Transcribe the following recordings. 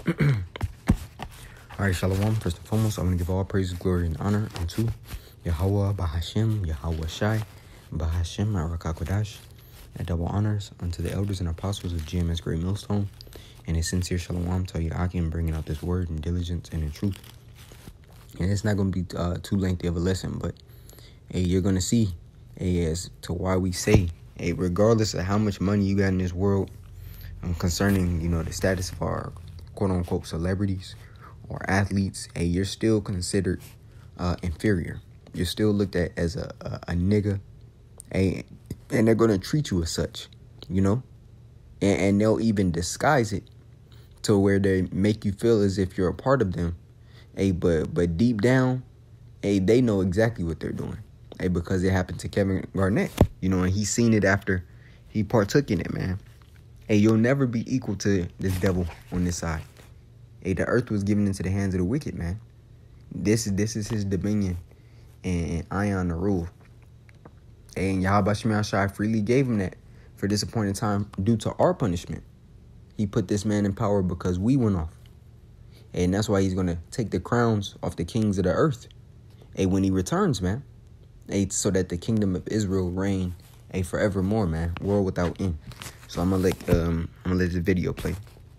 Alright, Shalom. First and foremost, I want to give all praise, glory, and honor unto Yahweh Bahashem, Yahweh Shai, Bahashem, Arakakodash, and double honors unto the elders and apostles of GMS Great Millstone, and a sincere Shalom to Yakim, bringing out this word in diligence and in truth. And it's not going to be too lengthy of a lesson, but you're going to see as to why we say, regardless of how much money you got in this world, concerning, the status of our quote-unquote celebrities or athletes, you're still considered inferior. You're still looked at as a nigga, and they're going to treat you as such, and they'll even disguise it to where they make you feel as if you're a part of them. But deep down, they know exactly what they're doing, because it happened to Kevin Garnett, and he's seen it after he partook in it, man. You'll never be equal to this devil on this side. The earth was given into the hands of the wicked, man. This is his dominion and ion to rule. And Yahweh Shemel Shai freely gave him that for this appointed time due to our punishment. He put this man in power because we went off. And that's why he's going to take the crowns off the kings of the earth when he returns, man. So that the kingdom of Israel reign forevermore, man. World without end. So I'm gonna let this video play.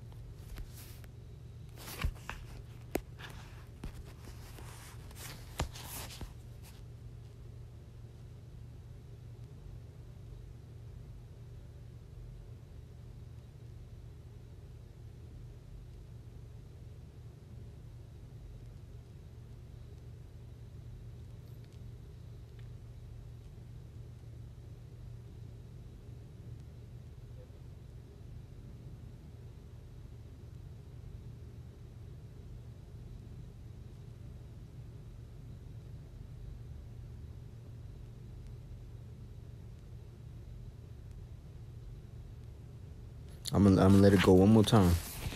I'm gonna let it go one more time.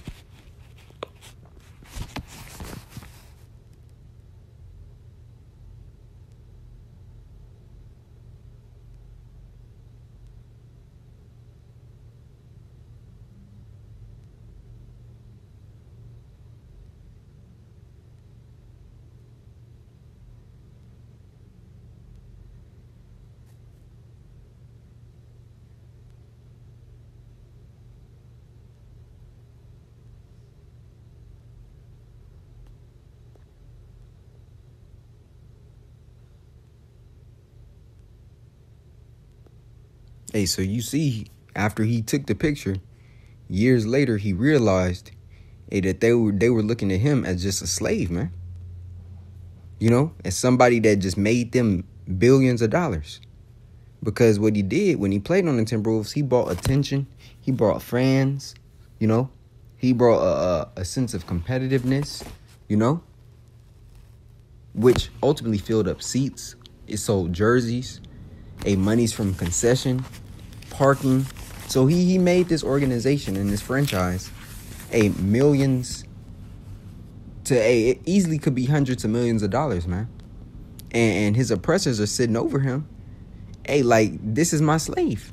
So you see, after he took the picture, years later, he realized that they were looking at him as just a slave, man. As somebody that just made them billions of dollars. Because what he did when he played on the Timberwolves, he brought attention, he brought fans, he brought a sense of competitiveness, which ultimately filled up seats. It sold jerseys, monies from concession, parking. So he made this organization and this franchise millions to it easily could be hundreds of millions of dollars, man. And his oppressors are sitting over him. This is my slave.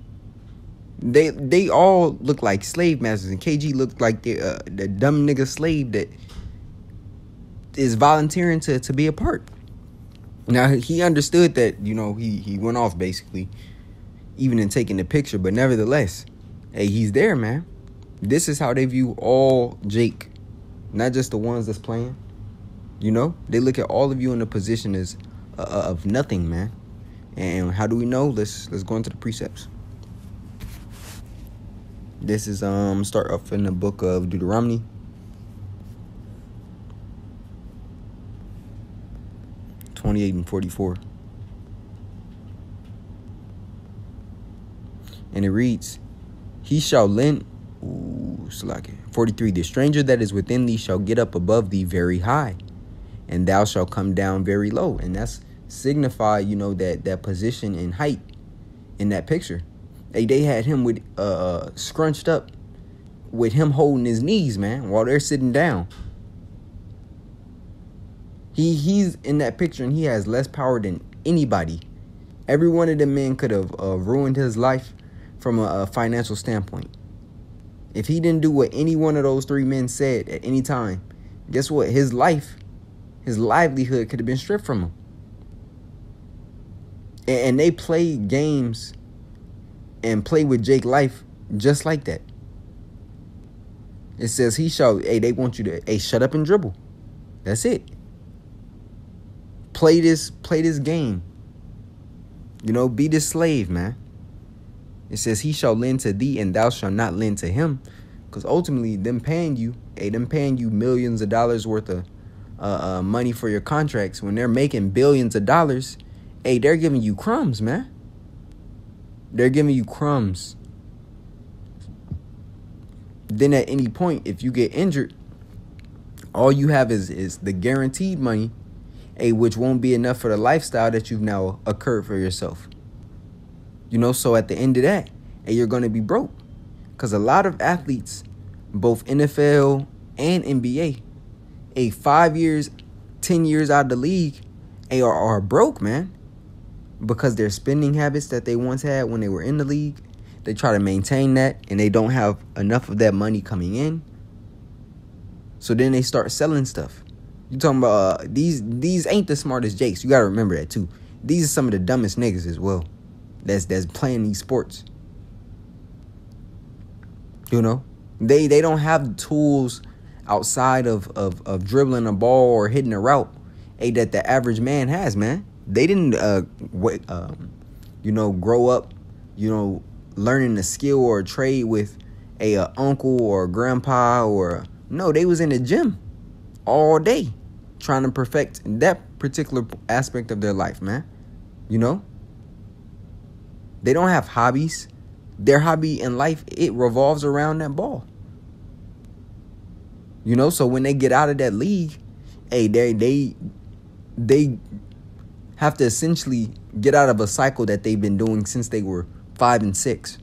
They all look like slave masters, and KG looked like the dumb nigga slave that is volunteering to be a part. Now, he understood that, he went off, basically, even in taking the picture. But nevertheless, he's there, man. This is how they view all Jake, not just the ones that's playing. They look at all of you in a position as of nothing, man. And how do we know? Let's go into the precepts. This is start off in the book of Deuteronomy. (28 and 44). And it reads, he shall lend, 43, the stranger that is within thee shall get up above thee very high, and thou shalt come down very low. And that's signify, that position and height in that picture. They had him with scrunched up with him holding his knees, man, while they're sitting down. He's in that picture, and he has less power than anybody. Every one of them men could have ruined his life from a financial standpoint. If he didn't do what any one of those three men said at any time, guess what? His life, his livelihood could have been stripped from him. And they play games and play with Jake life just like that. It says they want you to, shut up and dribble. That's it. Play this game. You know, be this slave, man. It says he shall lend to thee and thou shalt not lend to him. Because ultimately, them paying you millions of dollars worth of money for your contracts, when they're making billions of dollars, they're giving you crumbs, man. They're giving you crumbs. Then at any point, if you get injured, all you have is the guaranteed money, which won't be enough for the lifestyle that you've now occurred for yourself. You know, so at the end of that, you're going to be broke. Because a lot of athletes, both NFL and NBA, 5 years, 10 years out of the league, are broke, man. Because their spending habits that they once had when they were in the league, they try to maintain that, and they don't have enough of that money coming in. So then they start selling stuff. You talking about these ain't the smartest Jakes. You got to remember that too. These are some of the dumbest niggas as well. That's playing these sports. You know, they don't have the tools outside of dribbling a ball or hitting a route, that the average man has, man. They didn't grow up, learning a skill or a trade with a uncle or a grandpa no, they was in the gym all day trying to perfect that particular aspect of their life, man. You know? They don't have hobbies. Their hobby in life, it revolves around that ball. You know, so when they get out of that league, they have to essentially get out of a cycle that they've been doing since they were 5 and 6.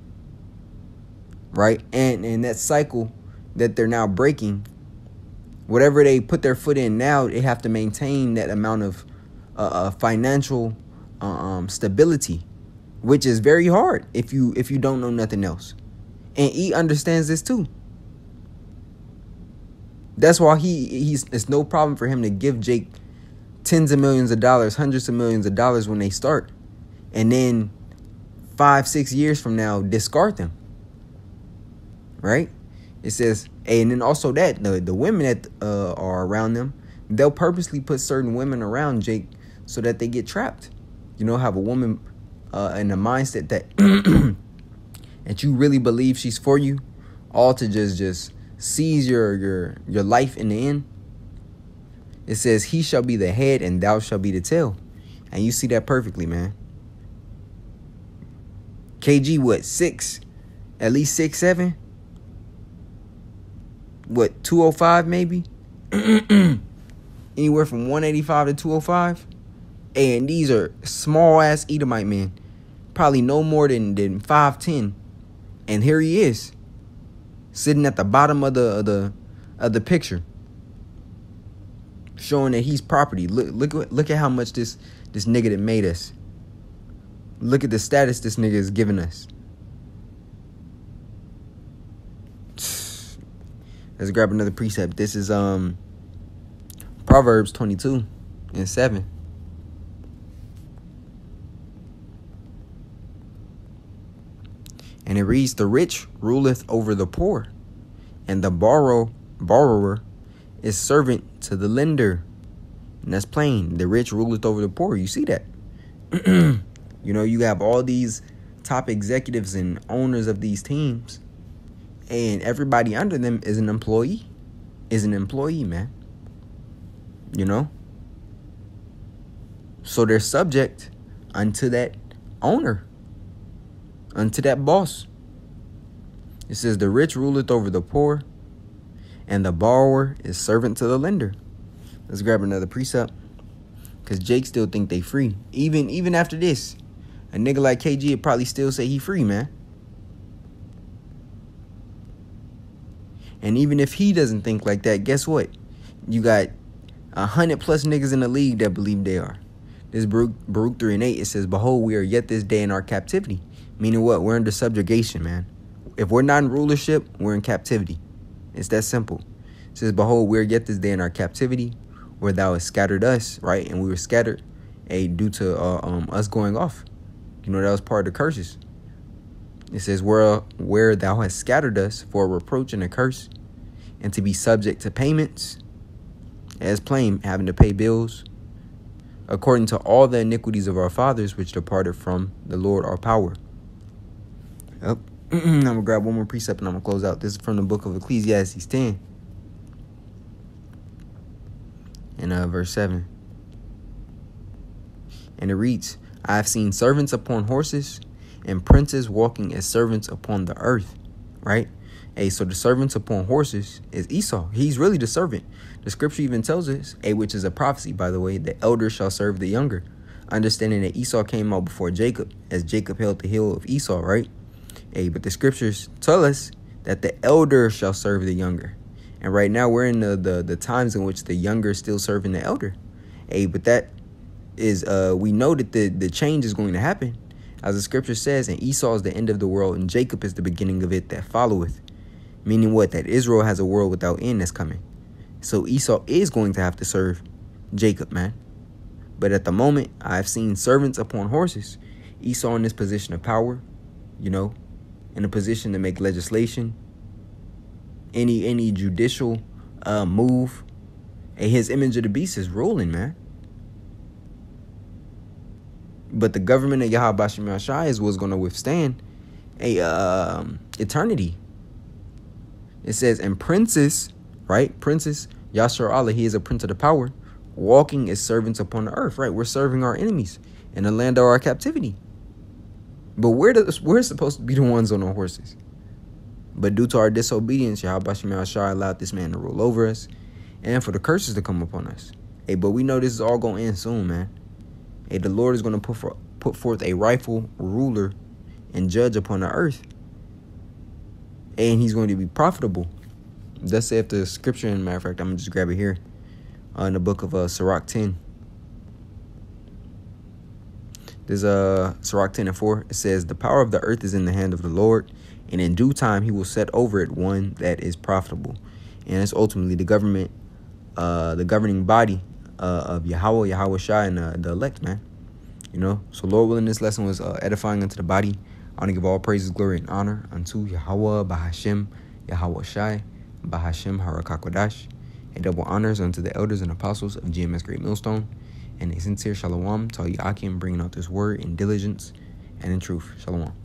Right? And that cycle that they're now breaking, whatever they put their foot in now, they have to maintain that amount of financial stability, which is very hard if you don't know nothing else. And E understands this too. That's why it's no problem for him to give Jake tens of millions of dollars, hundreds of millions of dollars when they start, and then 5-6 years from now discard them. Right? It says, and then also that the women that are around them, they'll purposely put certain women around Jake so that they get trapped. You know, have a woman in a mindset that that you really believe she's for you, all to just seize your life in the end. It says, he shall be the head and thou shalt be the tail. And you see that perfectly, man. KG, what, 6? At least 6'7"? What, 205 maybe? Anywhere from 185 to 205. And these are small-ass Edomite men. Probably no more than 5'10". And here he is, sitting at the bottom of the picture, showing that he's property. Look at how much this nigga that made us. Look at the status this nigga is giving us. Let's grab another precept. This is Proverbs 22:7. And it reads, the rich ruleth over the poor, and the borrower is servant to the lender. And that's plain. The rich ruleth over the poor. You see that? You know, you have all these top executives and owners of these teams, and everybody under them is an employee. Man. You know? So they're subject unto that owner, unto that boss. It says, the rich ruleth over the poor, and the borrower is servant to the lender. Let's grab another precept, because Jake still think they free. Even after this, a nigga like KG would probably still say he free, man. And even if he doesn't think like that, guess what? You got 100+ niggas in the league that believe they are. This Baruch 3:8, it says, behold, we are yet this day in our captivity. Meaning what? We're under subjugation, man. If we're not in rulership, we're in captivity. It's that simple. It says, behold, we're yet this day in our captivity, where thou hast scattered us, right? And we were scattered due to us going off. You know, that was part of the curses. It says, where thou hast scattered us for a reproach and a curse, and to be subject to payments, as plain, having to pay bills, according to all the iniquities of our fathers, which departed from the Lord our power. Yep. I'm going to grab one more precept and I'm going to close out. This is from the book of Ecclesiastes 10. And verse 7. And it reads, I have seen servants upon horses and princes walking as servants upon the earth. Right? Hey, so the servants upon horses is Esau. He's really the servant. The scripture even tells us, which is a prophecy, by the way, the elder shall serve the younger. Understanding that Esau came out before Jacob, as Jacob held the heel of Esau, right? But the scriptures tell us that the elder shall serve the younger. And right now we're in the times in which the younger is still serving the elder. But that is, we know that the change is going to happen. As the scripture says, and Esau is the end of the world, and Jacob is the beginning of it that followeth. Meaning what? That Israel has a world without end that's coming. So Esau is going to have to serve Jacob, man. But at the moment, I've seen servants upon horses. Esau in this position of power, you know, in a position to make legislation, any judicial move. And his image of the beast is ruling, man. But the government of Yahweh Bashim Yashai is what's going to withstand eternity. It says, and princes, right? Princes, Yashar Allah, he is a prince of the power, walking as servants upon the earth, right? We're serving our enemies in the land of our captivity. But we're supposed to be the ones on the horses. But due to our disobedience, Yahweh Bashim Yashai allowed this man to rule over us and for the curses to come upon us. But we know this is all going to end soon, man. The Lord is going to put forth a rightful ruler and judge upon the earth. And he's going to be profitable. That's said the scripture. In matter of fact, I'm going to just grab it here. In the book of Sirach 10. There's Sirach 10 and 4. It says, the power of the earth is in the hand of the Lord, and in due time he will set over it one that is profitable. And it's ultimately the government, the governing body of Yahweh Shai, and the elect, man. You know, so Lord willing, this lesson was edifying unto the body. I want to give all praises, glory, and honor unto Yahweh Bahashem, Yahweh Shai, Bahashem Harakakodash, and double honors unto the elders and apostles of GMS Great Millstone, and a sincere shalom to all Yakim, bringing out this word in diligence and in truth. Shalom.